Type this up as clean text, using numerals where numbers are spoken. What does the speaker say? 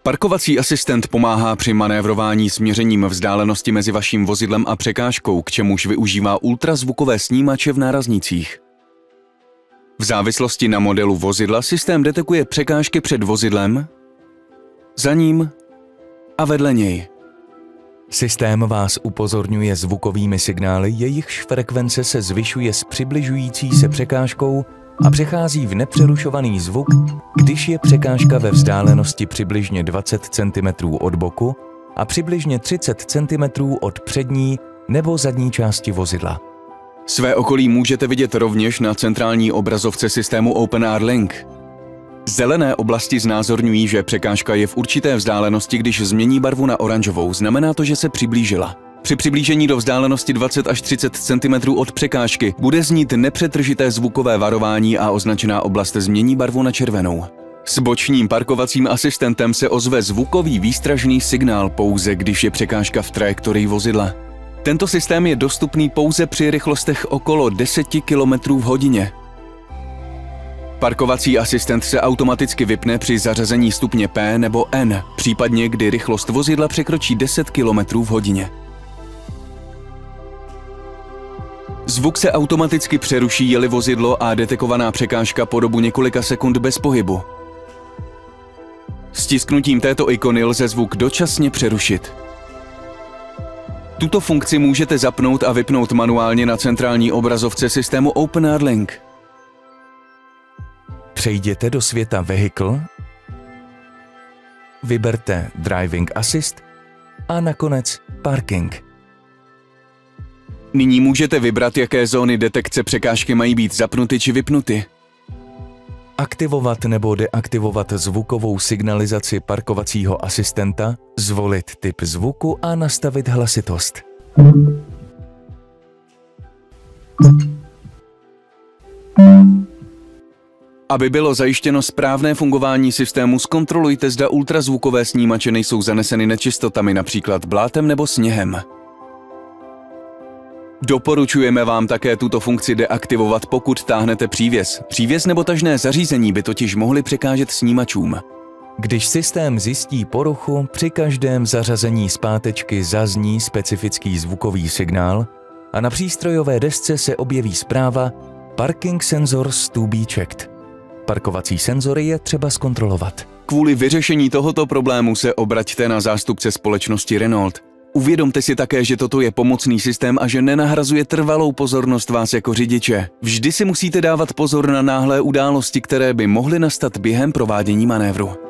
Parkovací asistent pomáhá při manévrování s měřením vzdálenosti mezi vaším vozidlem a překážkou, k čemuž využívá ultrazvukové snímače v náraznících. V závislosti na modelu vozidla systém detekuje překážky před vozidlem, za ním a vedle něj. Systém vás upozorňuje zvukovými signály, jejichž frekvence se zvyšuje s přibližující se překážkou a přechází v nepřerušovaný zvuk, když je překážka ve vzdálenosti přibližně 20 cm od boku a přibližně 30 cm od přední nebo zadní části vozidla. Své okolí můžete vidět rovněž na centrální obrazovce systému OpenR Link. Zelené oblasti znázorňují, že překážka je v určité vzdálenosti, když změní barvu na oranžovou, znamená to, že se přiblížila. Při přiblížení do vzdálenosti 20 až 30 cm od překážky bude znít nepřetržité zvukové varování a označená oblast změní barvu na červenou. S bočním parkovacím asistentem se ozve zvukový výstražný signál pouze, když je překážka v trajektorii vozidla. Tento systém je dostupný pouze při rychlostech okolo 10 km/h. Parkovací asistent se automaticky vypne při zařazení stupně P nebo N, případně kdy rychlost vozidla překročí 10 km/h. Zvuk se automaticky přeruší, je-li vozidlo a detekovaná překážka po dobu několika sekund bez pohybu. Stisknutím této ikony lze zvuk dočasně přerušit. Tuto funkci můžete zapnout a vypnout manuálně na centrální obrazovce systému OpenR Link. Přejděte do světa Vehicle, vyberte Driving Assist a nakonec Parking. Nyní můžete vybrat, jaké zóny detekce překážky mají být zapnuty či vypnuty. Aktivovat nebo deaktivovat zvukovou signalizaci parkovacího asistenta, zvolit typ zvuku a nastavit hlasitost. Aby bylo zajištěno správné fungování systému, zkontrolujte, zda ultrazvukové snímače nejsou zaneseny nečistotami, například blátem nebo sněhem. Doporučujeme vám také tuto funkci deaktivovat, pokud táhnete přívěs. Přívěs nebo tažné zařízení by totiž mohly překážet snímačům. Když systém zjistí poruchu, při každém zařazení zpátečky zazní specifický zvukový signál a na přístrojové desce se objeví zpráva Parking sensors to be checked. Parkovací senzory je třeba zkontrolovat. Kvůli vyřešení tohoto problému se obraťte na zástupce společnosti Renault. Uvědomte si také, že toto je pomocný systém a že nenahrazuje trvalou pozornost vás jako řidiče. Vždy si musíte dávat pozor na náhlé události, které by mohly nastat během provádění manévru.